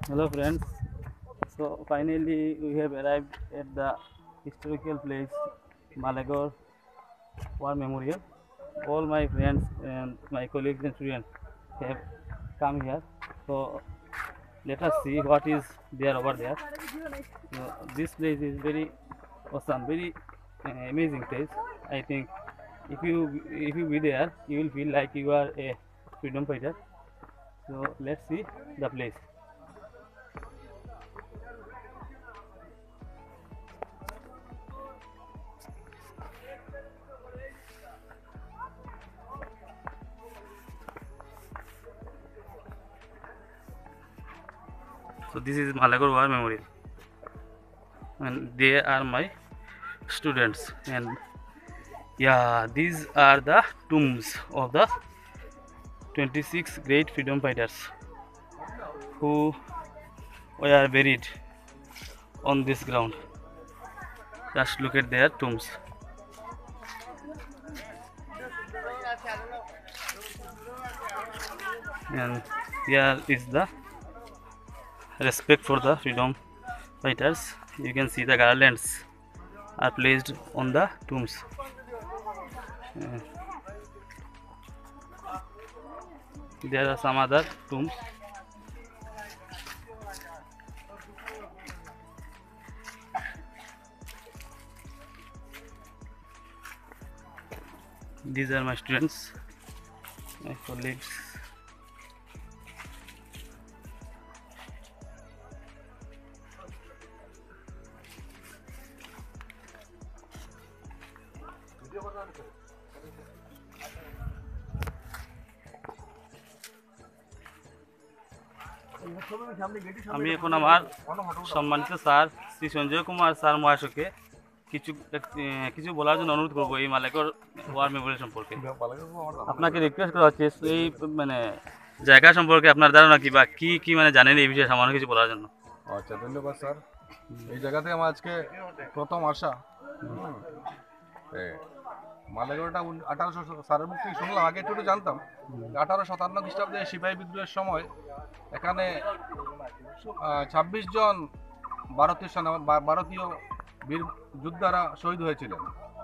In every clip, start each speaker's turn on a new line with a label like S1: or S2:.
S1: Hello friends. So finally we have arrived at the historical place Malagor War Memorial. All my friends and my colleagues and students have come here. So let us see what is there over there. This place is very awesome, very amazing place. I think if you be there, you will feel like you are a freedom fighter. So let's see the place. So this is Malagor War Memorial, and they are my students. And yeah, these are the tombs of the 26 great freedom fighters who were buried on this ground. Just look at their tombs. And here is the respect for the freedom fighters. You can see the garlands are placed on the tombs. Uh, there are some other tombs. These are my students, my colleagues. আমি এখন আমার সম্মানিত sir Shri Sanjay Kumar sir মহাশয়কে কিছু কিছু বলার জন্য অনুরোধ করবো এই মালেকর ওয়ার মেমোরিয়াল সম্পর্কে। আপনাকে রিকোয়েস্ট করা হচ্ছে এই মানে জায়গা সম্পর্কে আপনার ধারণা কি বা কি কি মানে জানেন এই বিষয়ে সামান্য কিছু বলার জন্য।
S2: আচ্ছা, ধন্যবাদ স্যার। এই জায়গাতে আমার আজকে প্রথম আসা। মালেগড়টা 1800 সালের মুখ থেকে শুনলাম, আগে একটু জানতাম। 1857 খ্রিস্টাব্দে সিপাহী বিদ্রোহের সময় এখানে 26 জন ভারতীয় বীর যোদ্ধারা শহীদ হয়েছিলেন।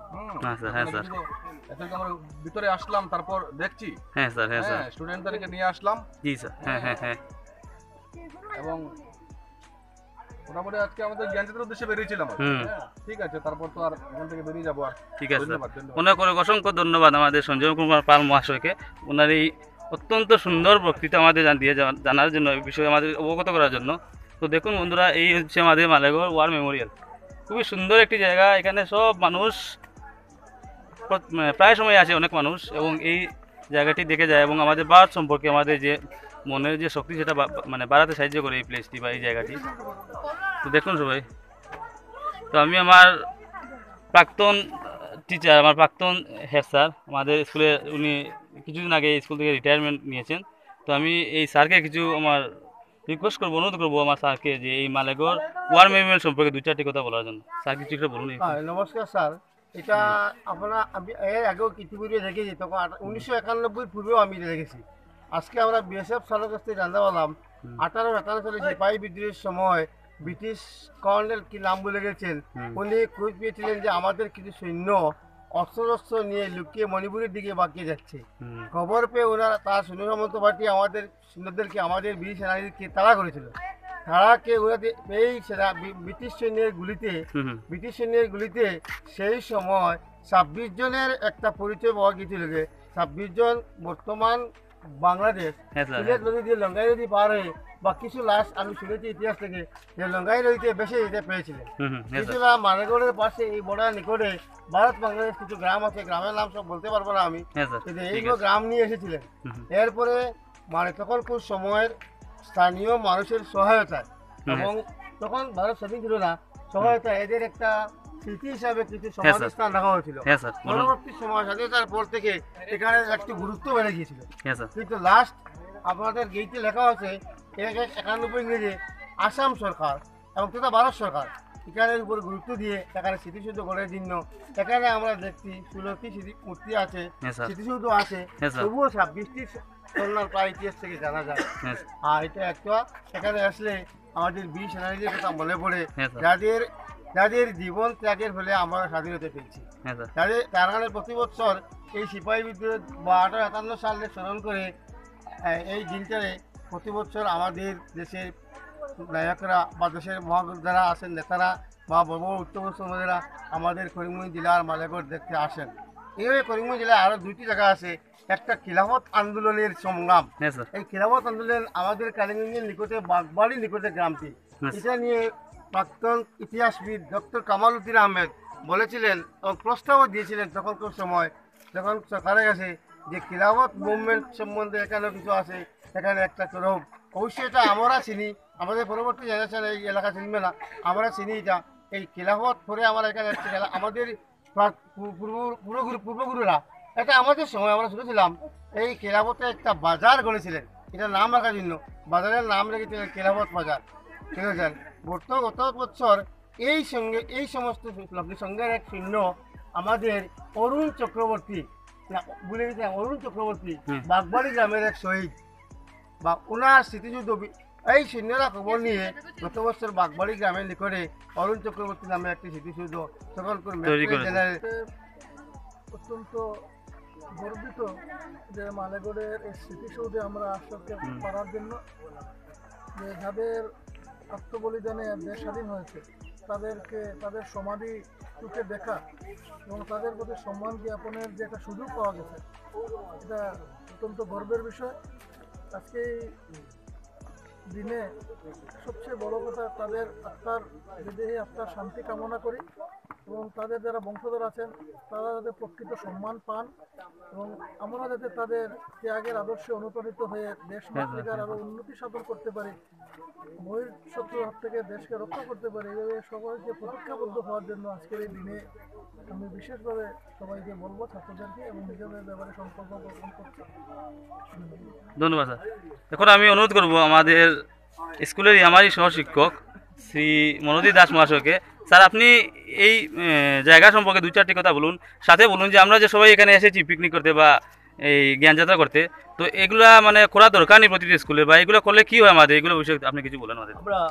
S2: আমরা ভিতরে আসলাম, তারপর দেখছি স্টুডেন্টদেরকে নিয়ে আসলাম।
S1: জি স্যার, হ্যাঁ।
S2: এবং মোটামুটি আজকে আমাদের জ্ঞানচিত্রের উদ্দেশ্যে বেরিয়েছিলাম। ঠিক আছে, তারপর তো আর এখান থেকে বেরিয়ে যাবো। আর
S1: ঠিক আছে, অনেক অসংখ্য ধন্যবাদ আমাদের সঞ্জয় কুমার পাল মহাশয়কে, ওনার এই অত্যন্ত সুন্দর বক্তৃতা আমাদের দিয়ে জানার জন্য, এই বিষয়ে আমাদের অবগত করার জন্য। তো দেখুন বন্ধুরা, এই হচ্ছে আমাদের মালেগড় ওয়ার মেমোরিয়াল। খুবই সুন্দর একটি জায়গা। এখানে সব মানুষ প্রায় সময় আসে, অনেক মানুষ, এবং এই জায়গাটি দেখে যায় এবং আমাদের ভারত সম্পর্কে আমাদের যে মনের যে শক্তি সেটা মানে বাড়াতে সাহায্য করে এই প্লেসটি বা এই জায়গাটি। তো দেখুন সবাই, তো আমি আমার প্রাক্তন টিচার, আমার প্রাক্তন হেড স্যার আমাদের স্কুলে, উনি কিছুদিন আগে স্কুল থেকে রিটায়ারমেন্ট নিয়েছেন। তো আমি এই স্যারকে কিছু আমার রিকোয়েস্ট করবো, অনুরোধ করবো আমার স্যারকে যে এই মালেগড় ওয়ার মেমোরিয়াল সম্পর্কে 2-4টি কথা বলার জন্য। স্যার কিছু একটা বলুন।
S3: নমস্কার স্যার, এটা আমি এর আগেও কিছু ভিডিও দেখেছি, তখন 1991 পূর্বেও আমি দেখেছি। আজকে আমরা বিএসএফ স্যারের কাছ থেকে জানতে পারলাম 1851 সালে সিপাহী বিদ্রোহের সময় ব্রিটিশ কর্নেল কি নাম বলে গেছেন, উনি খোঁজ পেয়েছিলেন যে আমাদের কিছু সৈন্য অস্ত্র নিয়ে লুকিয়ে মণিপুরের দিকে বাঁকিয়ে যাচ্ছে। খবর পেয়ে ওনারা তার সৈন্য সামন্ত পার্টি আমাদের সৈন্যদেরকে, আমাদের বীর সেনানীদেরকে তাড়া করেছিল। তারাকে ওনাদের এই ব্রিটিশ সৈন্যের গুলিতে সেই সময় 26 জনের একটা পরিচয় পাওয়া গিয়েছিল। 26 জন বর্তমান বাংলাদেশ সিলেট নদী দিয়ে লঙ্গাই নদী পার হয়ে বা কিছু লাশ আমি শুনেছি ইতিহাস থেকে যে লঙ্গাই নদীতে বেশি যেতে পেরেছিলেন। কিছুটা মালেগড়ের পাশে এই বর্ডার নিকটে ভারত বাংলাদেশ কিছু গ্রাম আছে, গ্রামের নাম সব বলতে পারবো না আমি, এইগুলো গ্রাম নিয়ে এসেছিলেন। এরপরে তখন কোন সময়ের স্থানীয় মানুষের সহায়তায় এবং তখন ভারত স্বাধীন ছিল না, সহায়তা এদের একটা স্মৃতি হিসাবে কিছু সমাধিস্থান রাখা হয়েছিল। পরবর্তী সময় স্বাধীনতার পর থেকে এখানে একটি গুরুত্ব বেড়ে গিয়েছিল। কিন্তু লাস্ট আপনাদের গেইটে লেখা আছে 1991 ইংরেজি আসাম সরকার এবং তথা ভারত সরকার এখানের উপর গুরুত্ব দিয়ে এখানে স্মৃতিসৌধ করার জন্য এখানে আমরা দেখছি 16টি মূর্তি আছে, স্মৃতিসৌধ আছে, তবুও 26টি খুলনার প্রায় ইতিহাস থেকে জানা যায়।
S1: হ্যাঁ
S3: আর এটা একটা এখানে আসলে আমাদের বীর সেনানীদের কথা মনে পড়ে,
S1: হ্যাঁ স্যার
S3: যাদের যাদের জীবন ত্যাগের ফলে আমরা স্বাধীনতা পেয়েছি।
S1: হ্যাঁ স্যার
S3: তাদের তার কারণে প্রতি বছর এই সিপাহী বিদ্রোহ বা 1857 সালে স্মরণ করে এই দিনটারে প্রতি বছর আমাদের দেশের নায়করা বা দেশের মহাযোদ্ধারা আছেন, নেতারা বা বড় বড় উচ্চপদস্থরা আমাদের করিমগঞ্জ জেলার মালেগড় দেখতে আসেন। এইভাবে করিমগঞ্জ জেলায় আরও 2টি জায়গা আছে। একটা খিলাফত আন্দোলনের সংগ্রাম।
S1: হ্যাঁ স্যার
S3: এই খিলাফত আন্দোলন আমাদের কালিগঞ্জের নিকটে বাগবাড়ির নিকটে গ্রামটি।
S1: হ্যাঁ।
S3: এটা নিয়ে প্রাক্তন ইতিহাসবিদ ডক্টর কামাল উদ্দিন আহমেদ বলেছিলেন এবং প্রস্তাবও দিয়েছিলেন তখনকার সময়, যখন সরকারের কাছে, যে খিলাফত মুভমেন্ট সম্বন্ধে এখানেও কিছু আছে, এখানে একটা করব। অবশ্যই এটা আমরা চিনি, আমাদের পরবর্তী জেনারেশন এই এলাকা চিনবে না, আমরা চিনি এটা। এই খিলাফত পরে আমরা এখানে একটা আমাদের পূর্বগুরুরা, এটা আমাদের সময় আমরা শুনেছিলাম এই খিলাফতে একটা বাজার গড়েছিলেন, এটা নাম রাখার জন্য বাজারের নাম রেখেছিলেন খিলাফত বাজার, ঠিক আছে। গত বছর এই সমস্ত সংঘের এক সৈন্য আমাদের অরুণ চক্রবর্তী, বলে গেছিলাম অরুণ চক্রবর্তী, বাগবাড়ি গ্রামের এক শহীদ বা ওনার স্মৃতিযুদ্ধ, এই সৈন্যরা খবর নিয়ে গত বছর বাগবাড়ি গ্রামের নিকটে অরুণ চক্রবর্তী নামে একটি স্মৃতিসৌধ তখন
S4: অত্যন্ত গর্বিত যে মালেগড়ের এই স্মৃতিসৌধে আমরা আসতে পারার জন্য, যে যাদের আত্মবলিদানে দেশ স্বাধীন হয়েছে তাদেরকে তাদের সমাধি চোখে দেখা এবং তাদের প্রতি সম্মান জ্ঞাপনের যে একটা সুযোগ পাওয়া গেছে, এটা অত্যন্ত গর্বের বিষয়। আজকে এই দিনে সবচেয়ে বড় কথা, তাদের আত্মার বিদেহী আত্মার শান্তি কামনা করি এবং তাদের যারা বংশধর আছেন তারা যাতে প্রকৃত সম্মান পান এবং আমরা যাতে তাদের ত্যাগের আদর্শে অনুপ্রাণিত হয়ে দেশ মাতৃকার আরও উন্নতি সাধন করতে পারি, বহির শত্রুর হাত থেকে দেশকে রক্ষা করতে পারি, এইভাবে সবাইকে প্রতিজ্ঞাবদ্ধ হওয়ার জন্য আজকের এই দিনে আমি বিশেষভাবে সবাইকে বলবো, ছাত্রদেরকে এবং নিজেদের ব্যাপারে সংকল্প গ্রহণ করছি।
S1: ধন্যবাদ স্যার। এখন আমি অনুরোধ করব আমাদের স্কুলের আমারই সহশিক্ষক শ্রী মনোদী দাস মহাশয়কে, স্যার আপনি এই জায়গা সম্পর্কে 2-4টি কথা বলুন, সাথে বলুন যে আমরা যে সবাই এখানে এসেছি পিকনিক করতে বা এই জ্ঞানযাত্রা করতে, তো এগুলা মানে করা দরকার নেই প্রতিটি স্কুলে, বা এগুলো করলে কী হয় আমাদের, এগুলো বিষয়ে আপনি কিছু বলেন আমাদের।
S5: আমরা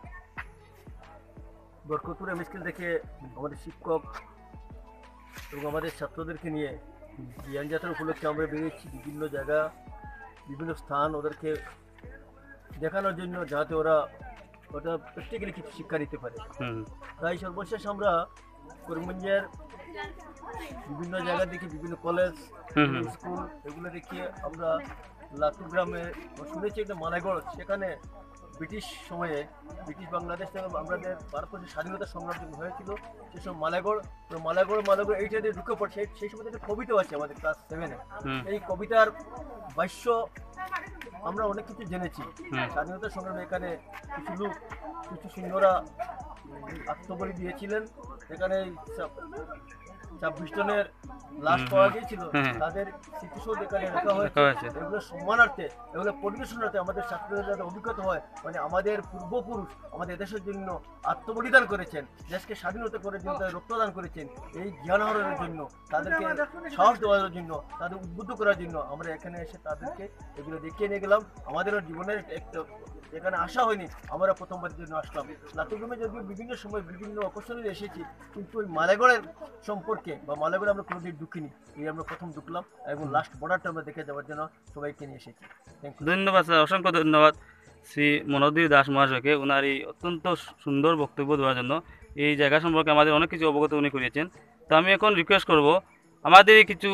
S5: বরকতপুর এম স্কুল থেকে আমাদের শিক্ষক এবং আমাদের ছাত্রদেরকে নিয়ে জ্ঞানযাত্রা উপলক্ষে আমরা বেরিয়েছি বিভিন্ন জায়গা, বিভিন্ন স্থান ওদেরকে দেখানোর জন্য, যাতে ওটা প্র্যাকটিক্যালি কিছু শিক্ষা নিতে পারে। তাই সর্বশেষ আমরা করিমগঞ্জের বিভিন্ন জায়গা দেখি, বিভিন্ন কলেজ, স্কুল, এগুলো দেখিয়ে আমরা লাতুর গ্রামে শুনেছি একটা মালাগড়, সেখানে ব্রিটিশ সময়ে ব্রিটিশ বাংলাদেশ থেকে আমাদের ভারতবর্ষের স্বাধীনতা সংগ্রাম যখন হয়েছিল সেসব মালাগড় এইটা দিয়ে ঢুকে পড়ছে। সেই সময় একটা কবিতাও আছে আমাদের ক্লাস 7-এ, এই কবিতার ভাষ্য আমরা অনেক কিছু জেনেছি। স্বাধীনতা সংগ্রামে এখানে কিছু সৈন্যরা আত্মবলি দিয়েছিলেন, এখানে 26 জনের লাশ পাওয়া গিয়েছিল, তাদের স্মৃতিসৌধ এখানে রাখা হয়েছে। এগুলো সম্মানার্থে, এগুলো পরিবেশনার্থে আমাদের ছাত্রদের যাতে অভিজ্ঞতা হয়, মানে আমাদের পূর্বপুরুষ আমাদের দেশের জন্য আত্মবলিদান করেছেন, দেশকে স্বাধীনতা করার জন্য তাদের রক্তদান করেছেন, এই জ্ঞান আহরণের জন্য, তাদেরকে সাহস দেওয়ার জন্য, তাদের উদ্বুদ্ধ করার জন্য আমরা এখানে এসে তাদেরকে এগুলো দেখিয়ে নিয়ে গেলাম। আমাদেরও জীবনের একটা এখানে আসা হয়নি, আমরা প্রথমবারের জন্য আসলাম। লাতুগ্রামে যদিও বিভিন্ন সময় বিভিন্ন অপশনে এসেছি, কিন্তু ওই মালাগড়ের সম্পর্কে বা মালাগড়ে আমরা কোনোদিন ঢুকিনি, এই আমরা প্রথম ঢুকলাম এবং লাস্ট বর্ডারটা আমরা দেখে যাওয়ার জন্য সবাইকে নিয়ে এসেছি।
S1: ধন্যবাদ স্যার, অসংখ্য ধন্যবাদ শ্রী মনোদী দাস মহাশয়কে ওনার এই অত্যন্ত সুন্দর বক্তব্য দেওয়ার জন্য। এই জায়গা সম্পর্কে আমাদের অনেক কিছু অবগত উনি করিয়েছেন। তো আমি এখন রিকোয়েস্ট করব আমাদের কিছু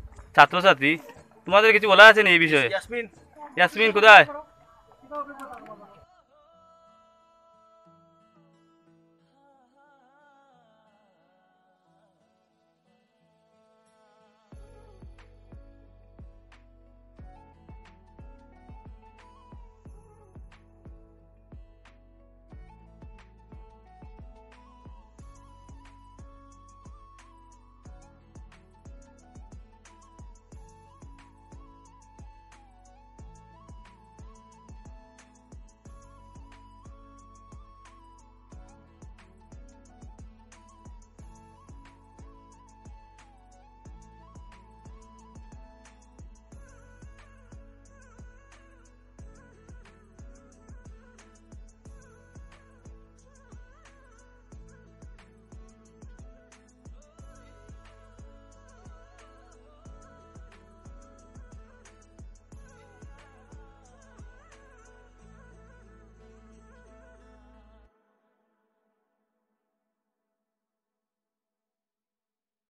S1: ছাত্রছাত্রী, তোমাদের কিছু বলা আছে না এই বিষয়ে? ইয়াসমিন কোথায়?